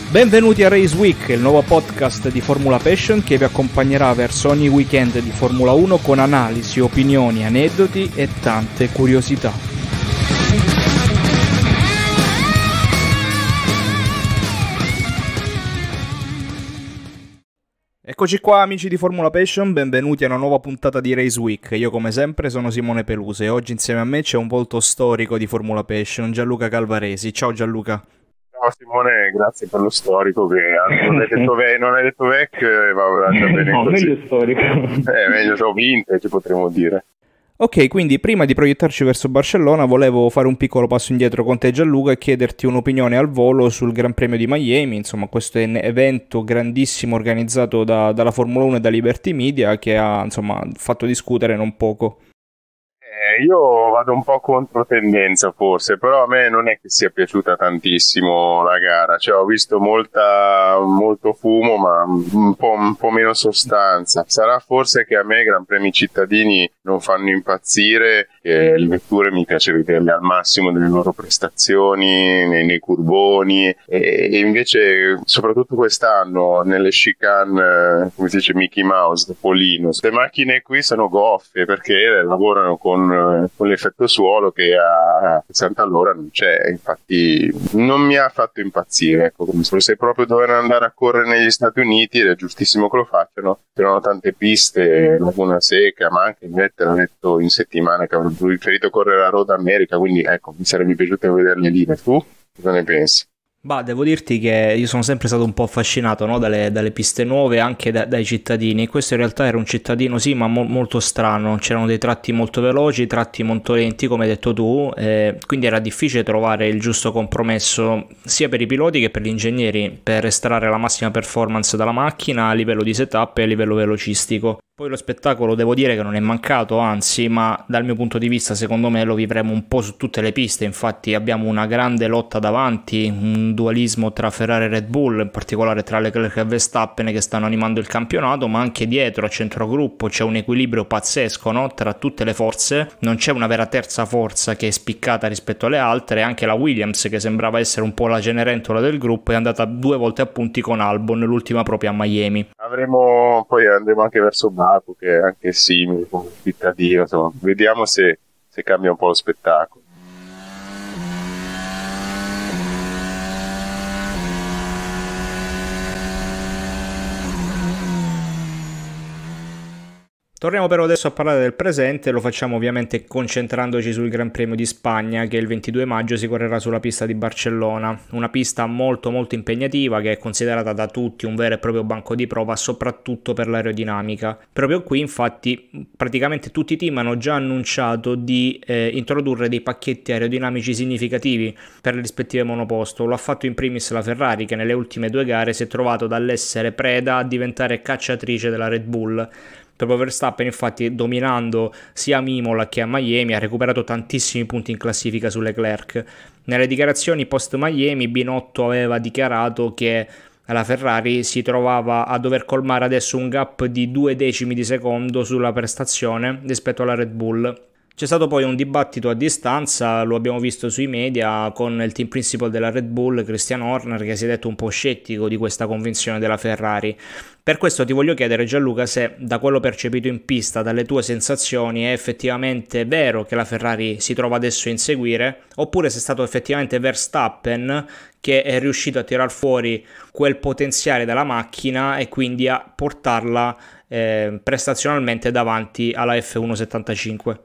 Benvenuti a Race Week, il nuovo podcast di Formula Passion che vi accompagnerà verso ogni weekend di Formula 1 con analisi, opinioni, aneddoti e tante curiosità. Eccoci qua amici di Formula Passion, benvenuti a una nuova puntata di Race Week. Io come sempre sono Simone Peluse e oggi insieme a me c'è un volto storico di Formula Passion, Gianluca Calvaresi. Ciao Gianluca. Ciao Simone, grazie per lo storico che non hai detto vecchio, va già bene no, così. Meglio storico. Meglio vintage potremmo dire. Ok, quindi prima di proiettarci verso Barcellona volevo fare un piccolo passo indietro con te Gianluca e chiederti un'opinione al volo sul Gran Premio di Miami, insomma questo è un evento grandissimo organizzato dalla Formula 1 e da Liberty Media che ha fatto discutere non poco. Io vado un po' contro tendenza forse, però a me non è che sia piaciuta tantissimo la gara, cioè ho visto molto fumo ma un po' meno sostanza. Sarà forse che a me i Gran Premi cittadini non fanno impazzire e le vetture mi piace vederle al massimo delle loro prestazioni, nei curboni e invece soprattutto quest'anno nelle chicane, come si dice Mickey Mouse, Topolino, queste macchine qui sono goffe perché lavorano con l'effetto suolo che a 60 all'ora non c'è, infatti non mi ha fatto impazzire, ecco, come se proprio dovevano andare a correre negli Stati Uniti ed è giustissimo che lo facciano, c'erano tante piste, Laguna Seca, ma anche Vettel ha detto in settimana che avrebbe preferito correre a Road America, quindi ecco, mi sarebbe piaciuto vederle lì. Tu cosa ne pensi? Bah, devo dirti che io sono sempre stato un po' affascinato, no, dalle piste nuove, anche dai cittadini. Questo in realtà era un cittadino, sì, ma molto strano. C'erano dei tratti molto veloci, tratti molto lenti, come hai detto tu, quindi era difficile trovare il giusto compromesso sia per i piloti che per gli ingegneri per estrarre la massima performance dalla macchina a livello di setup e a livello velocistico. Poi lo spettacolo devo dire che non è mancato, anzi, ma dal mio punto di vista secondo me lo vivremo un po' su tutte le piste. Infatti abbiamo una grande lotta davanti, un dualismo tra Ferrari e Red Bull, in particolare tra Leclerc e Verstappen che stanno animando il campionato, ma anche dietro a centrogruppo c'è un equilibrio pazzesco, no? Tra tutte le forze, non c'è una vera terza forza che è spiccata rispetto alle altre. Anche la Williams, che sembrava essere un po' la Cenerentola del gruppo, è andata 2 volte a punti con Albon, l'ultima proprio a Miami. Poi andremo anche verso Baku, che è anche simile come cittadino, insomma, vediamo se cambia un po' lo spettacolo. Torniamo però adesso a parlare del presente, lo facciamo ovviamente concentrandoci sul Gran Premio di Spagna che il 22 maggio si correrà sulla pista di Barcellona, una pista molto impegnativa che è considerata da tutti un vero e proprio banco di prova soprattutto per l'aerodinamica. Proprio qui infatti praticamente tutti i team hanno già annunciato di introdurre dei pacchetti aerodinamici significativi per le rispettive monoposto. Lo ha fatto in primis la Ferrari che nelle ultime 2 gare si è trovato dall'essere preda a diventare cacciatrice della Red Bull. Proprio Verstappen infatti dominando sia a Imola che a Miami ha recuperato tantissimi punti in classifica su Leclerc. Nelle dichiarazioni post Miami Binotto aveva dichiarato che la Ferrari si trovava a dover colmare adesso un gap di 2 decimi di secondo sulla prestazione rispetto alla Red Bull. C'è stato poi un dibattito a distanza, lo abbiamo visto sui media, con il team principal della Red Bull, Christian Horner, che si è detto un po' scettico di questa convinzione della Ferrari. Per questo ti voglio chiedere, Gianluca, se da quello percepito in pista, dalle tue sensazioni, è effettivamente vero che la Ferrari si trova adesso a inseguire, oppure se è stato effettivamente Verstappen che è riuscito a tirar fuori quel potenziale dalla macchina e quindi a portarla prestazionalmente davanti alla F1.75.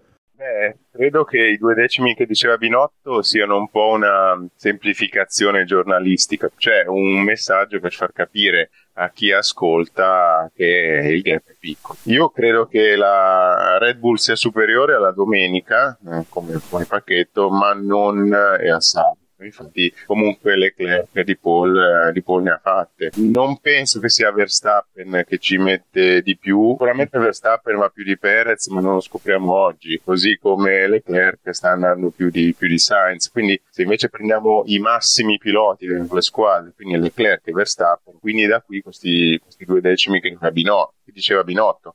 Credo che i 2 decimi che diceva Binotto siano un po' una semplificazione giornalistica, cioè un messaggio per far capire a chi ascolta che il gap è piccolo. Io credo che la Red Bull sia superiore alla domenica come pacchetto, ma non è a sabato. Infatti comunque Leclerc di Paul ne ha fatte. Non penso che sia Verstappen che ci mette di più, sicuramente Verstappen va più di Perez, ma non lo scopriamo oggi, così come Leclerc sta andando più di Sainz. Quindi se invece prendiamo i massimi piloti delle due squadre, quindi Leclerc e Verstappen, quindi da qui questi 2 decimi che diceva Binotto.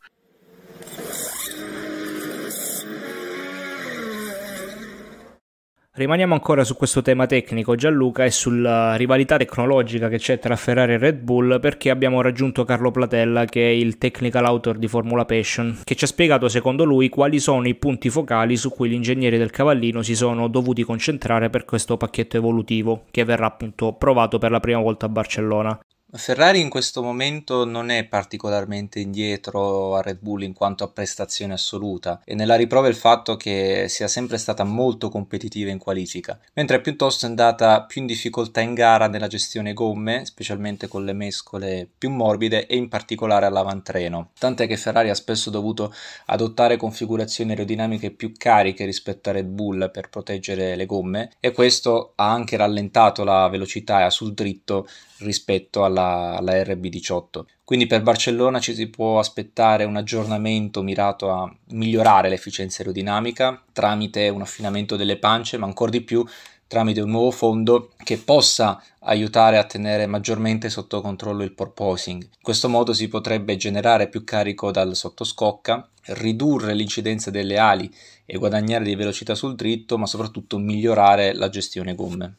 Rimaniamo ancora su questo tema tecnico, Gianluca, e sulla rivalità tecnologica che c'è tra Ferrari e Red Bull, perché abbiamo raggiunto Carlo Platella, che è il technical author di Formula Passion, che ci ha spiegato secondo lui quali sono i punti focali su cui gli ingegneri del Cavallino si sono dovuti concentrare per questo pacchetto evolutivo, che verrà appunto provato per la prima volta a Barcellona. Ferrari in questo momento non è particolarmente indietro a Red Bull in quanto a prestazione assoluta, e nella riprova il fatto che sia sempre stata molto competitiva in qualifica, mentre piuttosto è andata più in difficoltà in gara nella gestione gomme, specialmente con le mescole più morbide e in particolare all'avantreno, tant'è che Ferrari ha spesso dovuto adottare configurazioni aerodinamiche più cariche rispetto a Red Bull per proteggere le gomme, e questo ha anche rallentato la velocità sul dritto rispetto alla RB18. Quindi per Barcellona ci si può aspettare un aggiornamento mirato a migliorare l'efficienza aerodinamica tramite un affinamento delle pance, ma ancora di più tramite un nuovo fondo che possa aiutare a tenere maggiormente sotto controllo il porpoising. In questo modo si potrebbe generare più carico dal sottoscocca, ridurre l'incidenza delle ali e guadagnare di velocità sul dritto, ma soprattutto migliorare la gestione gomme.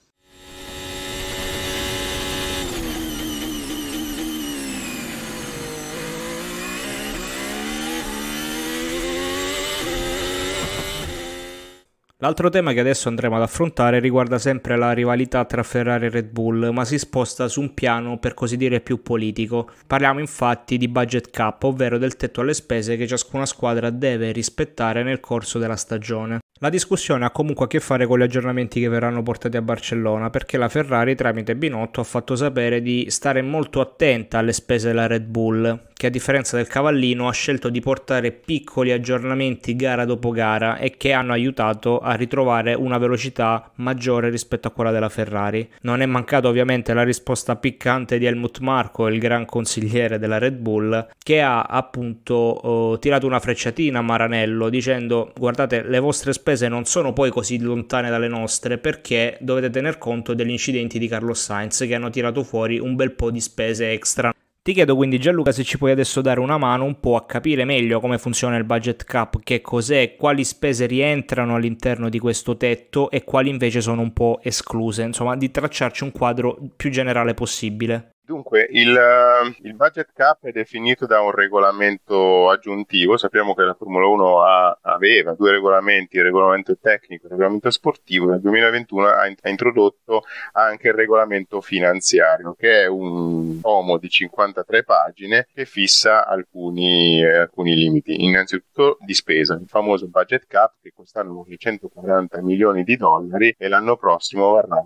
L'altro tema che adesso andremo ad affrontare riguarda sempre la rivalità tra Ferrari e Red Bull, ma si sposta su un piano per così dire più politico. Parliamo infatti di budget cap, ovvero del tetto alle spese che ciascuna squadra deve rispettare nel corso della stagione. La discussione ha comunque a che fare con gli aggiornamenti che verranno portati a Barcellona, perché la Ferrari tramite Binotto ha fatto sapere di stare molto attenta alle spese della Red Bull, che a differenza del Cavallino ha scelto di portare piccoli aggiornamenti gara dopo gara e che hanno aiutato a ritrovare una velocità maggiore rispetto a quella della Ferrari. Non è mancata ovviamente la risposta piccante di Helmut Marko, il gran consigliere della Red Bull, che ha appunto tirato una frecciatina a Maranello dicendo: guardate, le vostre spese non sono poi così lontane dalle nostre, perché dovete tener conto degli incidenti di Carlos Sainz che hanno tirato fuori un bel po' di spese extra. Ti chiedo quindi, Gianluca, se ci puoi adesso dare una mano un po' a capire meglio come funziona il budget cap, che cos'è, quali spese rientrano all'interno di questo tetto e quali invece sono un po' escluse, insomma di tracciarci un quadro più generale possibile. Dunque, il budget cap è definito da un regolamento aggiuntivo. Sappiamo che la Formula 1 aveva due regolamenti, il regolamento tecnico e il regolamento sportivo. Nel 2021 ha introdotto anche il regolamento finanziario, che è un tomo di 53 pagine che fissa alcuni limiti. Innanzitutto di spesa, il famoso budget cap, che quest'anno vuole 140 milioni di dollari e l'anno prossimo varrà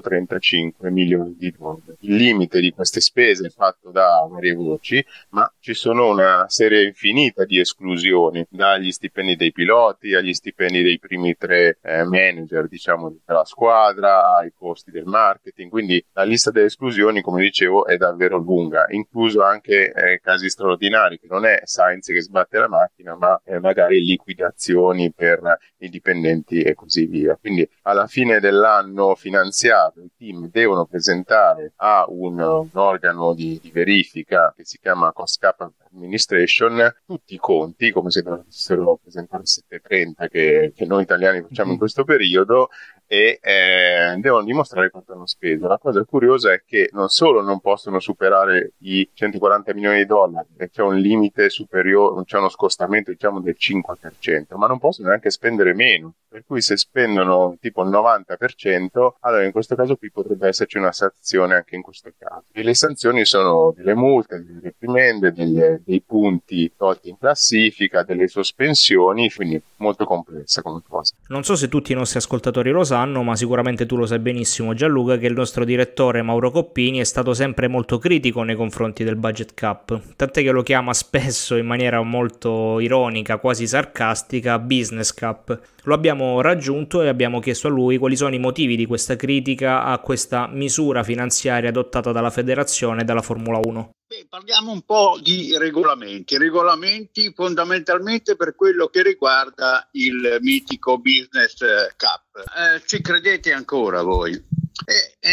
135 milioni di dollari. Il limite di queste spese è fatto da varie voci, ma ci sono una serie infinita di esclusioni, dagli stipendi dei piloti agli stipendi dei primi tre manager, diciamo, della squadra, ai costi del marketing. Quindi la lista delle esclusioni, come dicevo, è davvero lunga, incluso anche casi straordinari, che non è Sainz che sbatte la macchina, ma magari liquidazioni per i dipendenti e così via. Quindi alla fine dell'anno finanziario i team devono presentare a un organo di verifica che si chiama Cost Cap Administration tutti i conti, come se dovessero presentare 730 che noi italiani facciamo in questo periodo, e devono dimostrare quanto hanno speso. La cosa curiosa è che non solo non possono superare i 140 milioni di dollari, c'è un limite superiore, c'è uno scostamento diciamo del 5%, ma non possono neanche spendere meno, per cui se spendono tipo il 90%, allora in questo caso qui potrebbe esserci una sanzione anche in questo caso. E le sanzioni sono delle multe, delle reprimende, dei punti tolti in classifica, delle sospensioni, quindi molto complessa come cosa. Non so se tutti i nostri ascoltatori lo sanno, ma sicuramente tu lo sai benissimo, Gianluca, che il nostro direttore Mauro Coppini è stato sempre molto critico nei confronti del budget cap, tant'è che lo chiama spesso in maniera molto ironica, quasi sarcastica, business cap. Lo abbiamo raggiunto e abbiamo chiesto a lui quali sono i motivi di questa critica a questa misura finanziaria adottata dalla federazione e dalla Formula 1. Parliamo un po' di regolamenti fondamentalmente per quello che riguarda il mitico business cap. Ci credete ancora voi?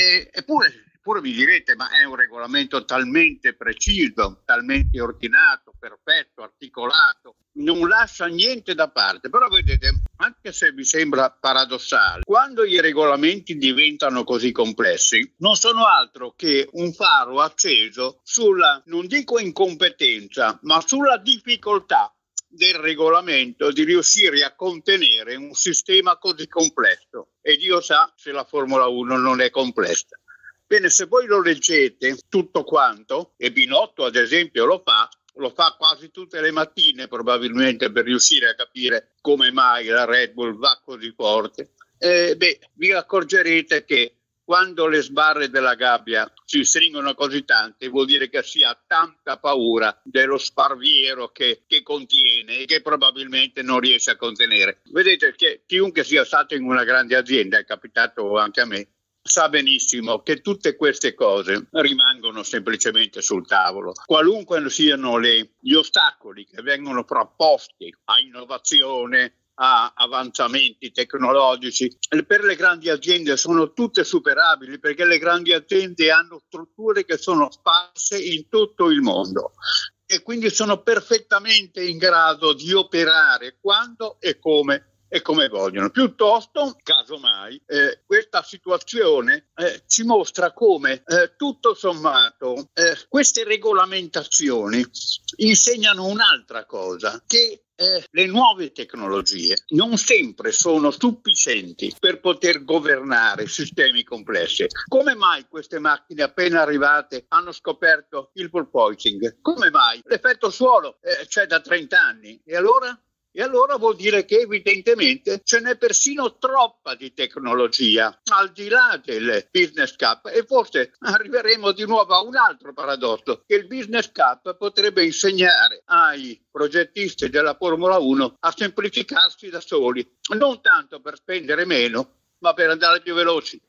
Eppure mi direte, ma è un regolamento talmente preciso, talmente ordinato, perfetto, articolato, non lascia niente da parte. Però vedete, anche se vi sembra paradossale, quando i regolamenti diventano così complessi, non sono altro che un faro acceso sulla, non dico incompetenza, ma sulla difficoltà del regolamento di riuscire a contenere un sistema così complesso. E Dio sa se la Formula 1 non è complessa. Bene, se voi lo leggete tutto quanto, e Binotto ad esempio lo fa quasi tutte le mattine probabilmente per riuscire a capire come mai la Red Bull va così forte, vi accorgerete che quando le sbarre della gabbia si stringono così tante, vuol dire che si ha tanta paura dello sparviero che contiene e che probabilmente non riesce a contenere. Vedete che chiunque sia stato in una grande azienda, è capitato anche a me, sa benissimo che tutte queste cose rimangono semplicemente sul tavolo. Qualunque siano gli ostacoli che vengono proposti a innovazione, a avanzamenti tecnologici, per le grandi aziende sono tutte superabili, perché le grandi aziende hanno strutture che sono sparse in tutto il mondo e quindi sono perfettamente in grado di operare quando e come vogliono. Piuttosto, casomai, questa situazione ci mostra come tutto sommato queste regolamentazioni insegnano un'altra cosa, che le nuove tecnologie non sempre sono sufficienti per poter governare sistemi complessi. Come mai queste macchine appena arrivate hanno scoperto il porpoising? Come mai? L'effetto suolo c'è da 30 anni. E allora? E allora vuol dire che evidentemente ce n'è persino troppa di tecnologia, al di là del Business Cup, e forse arriveremo di nuovo a un altro paradosso, che il Business Cup potrebbe insegnare ai progettisti della Formula 1 a semplificarsi da soli, non tanto per spendere meno, ma per andare più veloci.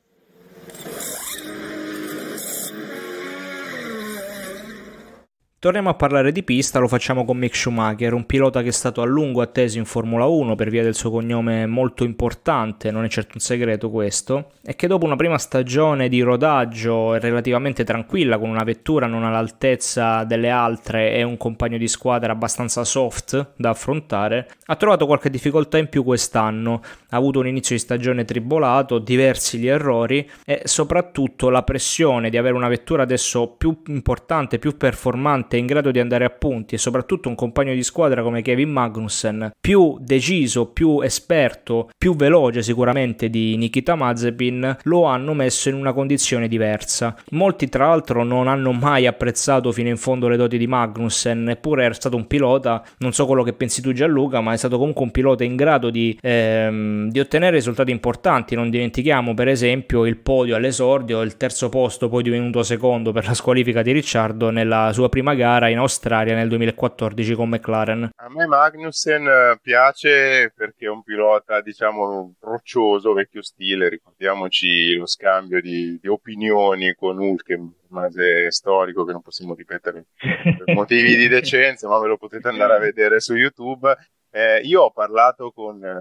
Torniamo a parlare di pista, lo facciamo con Mick Schumacher, un pilota che è stato a lungo atteso in Formula 1 per via del suo cognome molto importante, non è certo un segreto questo, e che dopo una prima stagione di rodaggio relativamente tranquilla, con una vettura non all'altezza delle altre e un compagno di squadra abbastanza soft da affrontare, ha trovato qualche difficoltà in più quest'anno, ha avuto un inizio di stagione tribolato, diversi gli errori e soprattutto la pressione di avere una vettura adesso più importante, più performante, in grado di andare a punti, e soprattutto un compagno di squadra come Kevin Magnussen, più deciso, più esperto, più veloce sicuramente di Nikita Mazepin, lo hanno messo in una condizione diversa. Molti tra l'altro non hanno mai apprezzato fino in fondo le doti di Magnussen, eppure era stato un pilota, non so quello che pensi tu Gianluca, ma è stato comunque un pilota in grado di ottenere risultati importanti. Non dimentichiamo per esempio il podio all'esordio, il terzo posto poi divenuto secondo per la squalifica di Ricciardo nella sua prima gara in Australia nel 2014 con McLaren. A me Magnussen piace perché è un pilota, diciamo, roccioso, vecchio stile. Ricordiamoci lo scambio di opinioni con Hülkenberg, storico, che non possiamo ripetere per motivi di decenza, ma ve lo potete andare a vedere su YouTube. Io ho parlato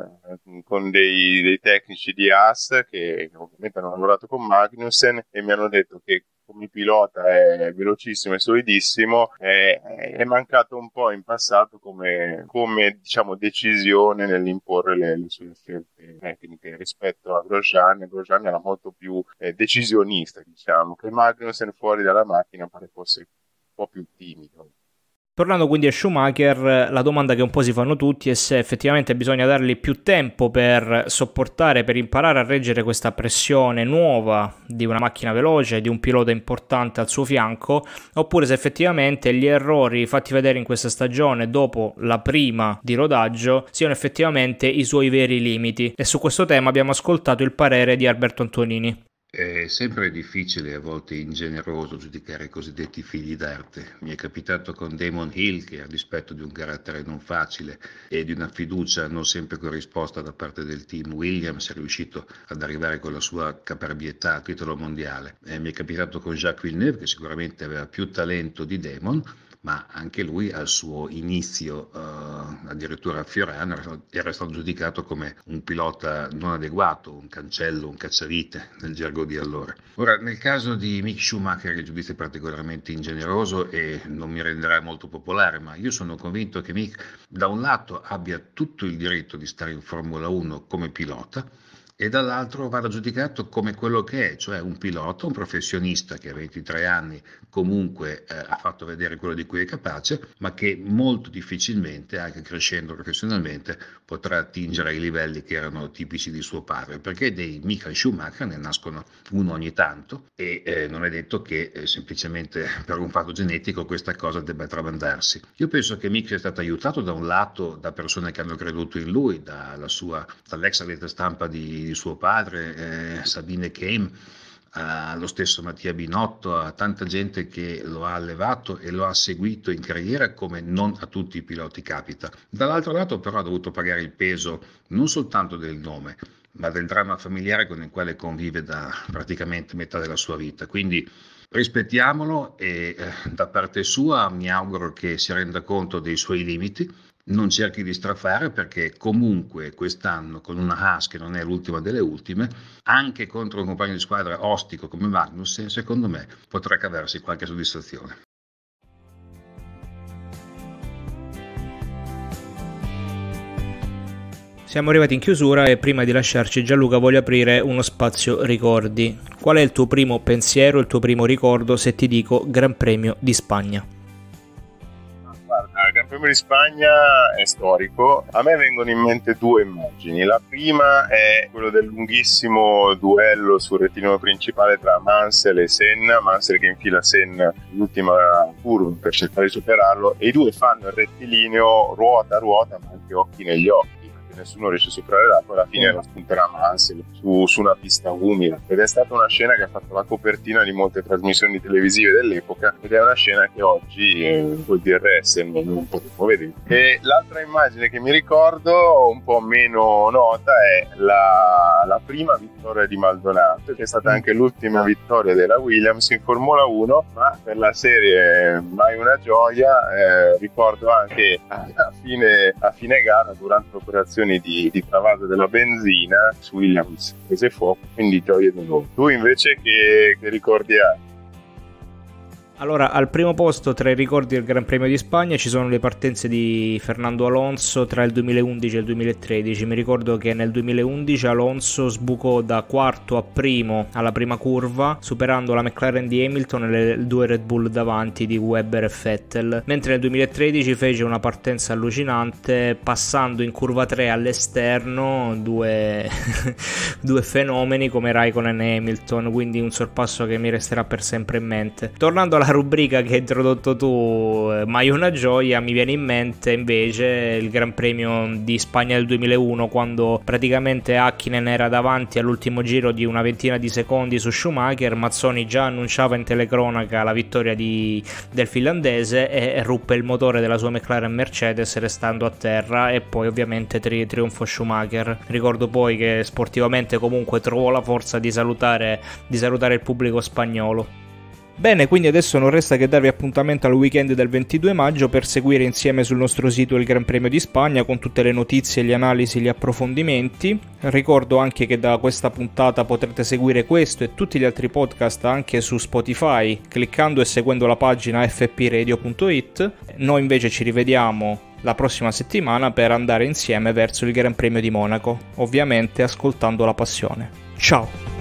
con dei tecnici di Haas che ovviamente hanno lavorato con Magnussen e mi hanno detto che come pilota è velocissimo e solidissimo, è mancato un po' in passato come diciamo decisione nell'imporre le sue scelte tecniche rispetto a Grosjean. Grosjean era molto più decisionista, diciamo, che Magnussen fuori dalla macchina pare fosse un po' più timido. Tornando quindi a Schumacher, la domanda che un po' si fanno tutti è se effettivamente bisogna dargli più tempo per sopportare, per imparare a reggere questa pressione nuova di una macchina veloce, di un pilota importante al suo fianco, oppure se effettivamente gli errori fatti vedere in questa stagione dopo la prima di rodaggio siano effettivamente i suoi veri limiti. E su questo tema abbiamo ascoltato il parere di Alberto Antonini. È sempre difficile, a volte ingeneroso, giudicare i cosiddetti figli d'arte. Mi è capitato con Damon Hill, che a dispetto di un carattere non facile e di una fiducia non sempre corrisposta da parte del team Williams, è riuscito ad arrivare con la sua caparbietà al titolo mondiale. Mi è capitato con Jacques Villeneuve, che sicuramente aveva più talento di Damon, ma anche lui al suo inizio, addirittura a Fiorano, era stato giudicato come un pilota non adeguato, un cancello, un cacciavite nel gergo di allora. Ora, nel caso di Mick Schumacher il giudizio è particolarmente ingeneroso e non mi renderà molto popolare, ma io sono convinto che Mick da un lato abbia tutto il diritto di stare in Formula 1 come pilota e dall'altro vada giudicato come quello che è, cioè un pilota, un professionista che a 23 anni comunque ha fatto vedere quello di cui è capace, ma che molto difficilmente, anche crescendo professionalmente, potrà attingere ai livelli che erano tipici di suo padre, perché dei Michael Schumacher ne nascono uno ogni tanto e non è detto che semplicemente per un fatto genetico questa cosa debba tramandarsi. Io penso che Mick sia stato aiutato da un lato da persone che hanno creduto in lui, dall'ex atleta stampa di suo padre, Sabine Keim, allo stesso Mattia Binotto, a tanta gente che lo ha allevato e lo ha seguito in carriera come non a tutti i piloti capita. Dall'altro lato però ha dovuto pagare il peso non soltanto del nome, ma del dramma familiare con il quale convive da praticamente metà della sua vita. Quindi rispettiamolo e da parte sua mi auguro che si renda conto dei suoi limiti, non cerchi di strafare, perché comunque quest'anno con una Haas che non è l'ultima delle ultime, anche contro un compagno di squadra ostico come Magnussen, secondo me potrà cavarsi qualche soddisfazione. Siamo arrivati in chiusura e prima di lasciarci, Gianluca, voglio aprire uno spazio ricordi. Qual è il tuo primo pensiero, il tuo primo ricordo se ti dico Gran Premio di Spagna? Il Gran Premio di Spagna è storico. A me vengono in mente due immagini. La prima è quello del lunghissimo duello sul rettilineo principale tra Mansell e Senna. Mansell che infila Senna l'ultima curva per cercare di superarlo, e i due fanno il rettilineo ruota a ruota, ma anche occhi negli occhi. Nessuno riesce a superare l'altro, alla fine la spunterà Mansell su una pista umida, ed è stata una scena che ha fatto la copertina di molte trasmissioni televisive dell'epoca, ed è una scena che oggi col DRS non potremo vedere. E l'altra immagine che mi ricordo, un po' meno nota, è la prima vittoria di Maldonado, che è stata anche l'ultima vittoria della Williams in Formula 1, ma per la serie mai una gioia. Ricordo anche a fine gara, durante l'operazione di travaso della benzina, su Williams prese fuoco, quindi gioia di nuovo. Tu invece che ricordi hai? Allora, al primo posto tra i ricordi del Gran Premio di Spagna ci sono le partenze di Fernando Alonso tra il 2011 e il 2013. Mi ricordo che nel 2011 Alonso sbucò da quarto a primo alla prima curva, superando la McLaren di Hamilton e le due Red Bull davanti di Webber e Vettel, mentre nel 2013 fece una partenza allucinante, passando in curva 3 all'esterno due fenomeni come Raikkonen e Hamilton, quindi un sorpasso che mi resterà per sempre in mente. Tornando alla rubrica che hai introdotto tu, mai una gioia, mi viene in mente invece il Gran Premio di Spagna del 2001, quando praticamente Häkkinen era davanti all'ultimo giro di una ventina di secondi su Schumacher. Mazzoni già annunciava in telecronaca la vittoria del finlandese e ruppe il motore della sua McLaren Mercedes restando a terra, e poi ovviamente trionfo Schumacher. Ricordo poi che sportivamente comunque trovò la forza di salutare il pubblico spagnolo. Bene, quindi adesso non resta che darvi appuntamento al weekend del 22 maggio per seguire insieme sul nostro sito il Gran Premio di Spagna con tutte le notizie, le analisi, gli approfondimenti. Ricordo anche che da questa puntata potrete seguire questo e tutti gli altri podcast anche su Spotify cliccando e seguendo la pagina fpradio.it. Noi invece ci rivediamo la prossima settimana per andare insieme verso il Gran Premio di Monaco, ovviamente ascoltando la passione. Ciao!